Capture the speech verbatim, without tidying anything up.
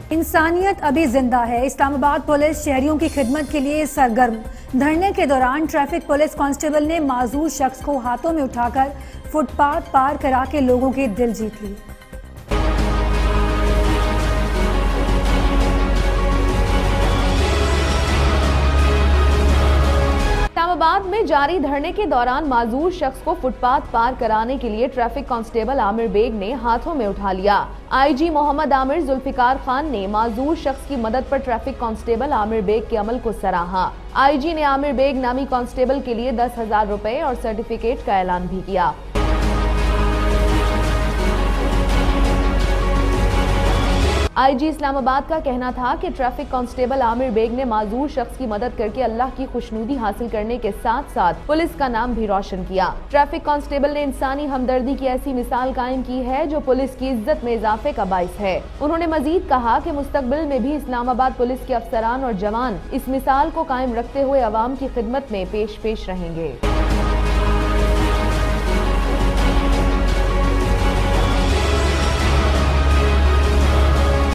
इंसानियत अभी जिंदा है। इस्लामाबाद पुलिस शहरियों की खिदमत के लिए सरगर्म। धरने के दौरान ट्रैफिक पुलिस कांस्टेबल ने माजूर शख्स को हाथों में उठाकर फुटपाथ पार करा के लोगों के दिल जीत लिए। इस्लामाबाद में जारी धरने के दौरान माजूर शख्स को फुटपाथ पार कराने के लिए ट्रैफिक कांस्टेबल आमिर बेग ने हाथों में उठा लिया। आईजी मोहम्मद आमिर जुल्फिकार खान ने माजूर शख्स की मदद पर ट्रैफिक कांस्टेबल आमिर बेग के अमल को सराहा। आईजी ने आमिर बेग नामी कांस्टेबल के लिए दस हजार रुपए और सर्टिफिकेट का ऐलान भी किया। आईजी इस्लामाबाद का कहना था कि ट्रैफिक कांस्टेबल आमिर बेग ने माजूर शख्स की मदद करके अल्लाह की खुशनुदी हासिल करने के साथ साथ पुलिस का नाम भी रोशन किया। ट्रैफिक कांस्टेबल ने इंसानी हमदर्दी की ऐसी मिसाल कायम की है जो पुलिस की इज्जत में इजाफे का बाइस है। उन्होंने मजीद कहा कि मुस्तकबिल में भी इस्लामाबाद पुलिस के अफसरान और जवान इस मिसाल को कायम रखते हुए अवाम की खिदमत में पेश पेश रहेंगे।